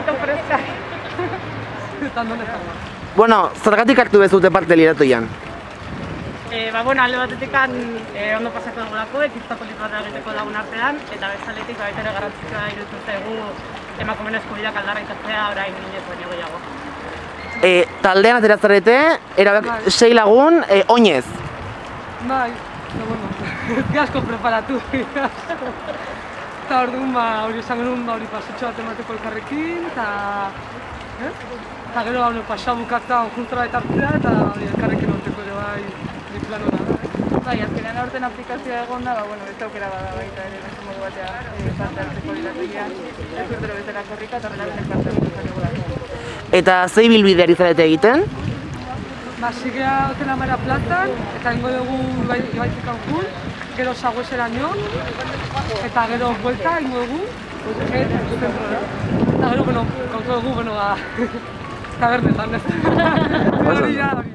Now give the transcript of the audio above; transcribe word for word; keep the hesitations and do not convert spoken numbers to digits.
poquito fresca. Bueno, zergatik hartu bezute parte liratoian? Eh, ba, bueno, alde batetik eh, ondo pasako dugulako, ekintza politika bat egiteko lagun artean, eta bezaletik baita ere garrantzitsua iruditzen zaigu emakumeen eskubideak aldarrikatzea orain inoiz baino gehiago. Eh, taldean ateratzarete, erabak sei lagun, eh, oinez. Bai, eta bueno, gasko preparatu. Eta orduan, ba, hori esan genuen, ba, hori pasutxo bat emateko elkarrekin, eta... Eta gero, ba, pasua bukatza juntzora eta hartzea, eta elkarrekin orteko ere bai, bi plan hona. Bai, azkenean aurten aplikazioa egon da, ba, bueno, beste aukera bada baita ere, beste modu batean parte hartzeko liratoian, ez urtero bezala korrika, eta horrela benek parte hartzeko egulako. Eta zei bilbide ari zarete egiten? Ba, sigea Hotel Amara plazan, eta ingo dugu ibaitik aukun, gero Saguesera nio, eta gero buelta ingo dugu, eta gero, bueno, gautu dugu, bueno, ba, tabernetan, ez?